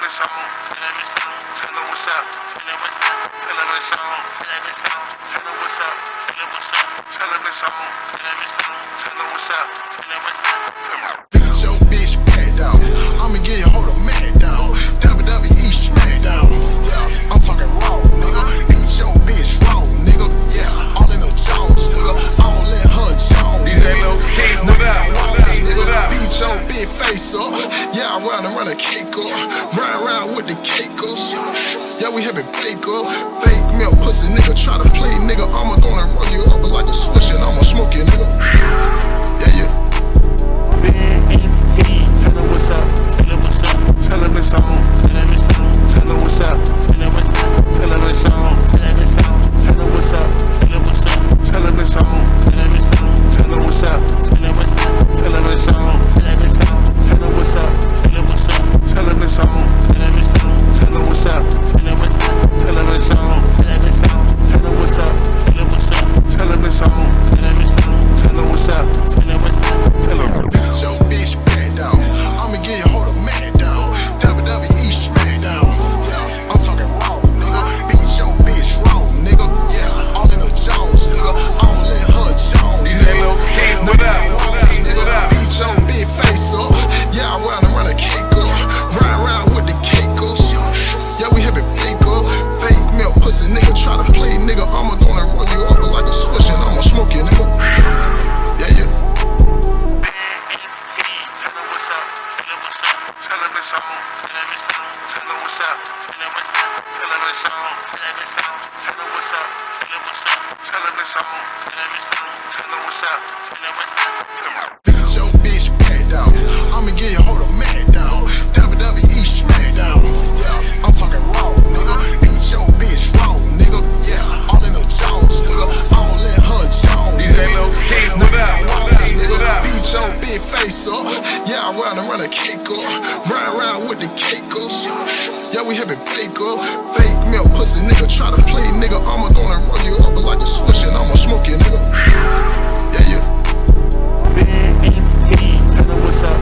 it's on, tell them what's up, tell them it's on, tell them what's up, tell them it's on, tell them what's up, Beat your bitch back down. I'ma get your hold a man down. WWE Smackdown. Yeah, I'm talking raw, nigga. Beat your bitch raw, nigga. Yeah, all in the jaws, nigga. I don't let her jaws. DJ Lil Keith, what up? Beat your big face up. Yeah, I run a cake up. Ride around with the cakers. Yeah, we having bake up. Fake milk, pussy nigga. Try to play, nigga. I'ma gonna roll you up like a swish and I'ma smoke you, nigga. Yeah. Tell them what's up, tell them it's on, tell them what's up, tell them it's on, tell them what's up, tell them it's on, tell them what's up, tell them it's on, tell them what's up, tell them it's on, tell them what's up, tell them it's on, tell them what's up, tell them it's on, tell them what's up, tell them. Beat your bitch back down. I'ma get your hold a man down. WWE Smackdown. Yeah, I'm talking raw, nigga. Beat your bitch raw, nigga. Yeah, all in the jaws, nigga. I don't let her jaws. DJ Lil Keith, what up? Beat your big face up. Yeah, I run a cake up. Ride around with the cakers. Yeah, we having bake up. Fake milk, pussy nigga. Try to play, nigga. I'ma gonna roll you up like a swish and I'ma smoke you, nigga. Yeah. Tell them it's on, tell them what's up, tell them it's on, tell them what's up, tell them it's on, tell them what's up, Beat your bitch back down. I'ma get your hold a man down. WWE Smackdown. Yeah, I'm talking raw, nigga. Beat your bitch raw, nigga. Yeah, all in the jaws, nigga. I don't let her jaws. DJ Lil Keith, what up? Beat your big face up. Yeah, I run a cake up. Ride around with the cakers. Yeah, we having bake up. Fake milk, pussy nigga. Try to play,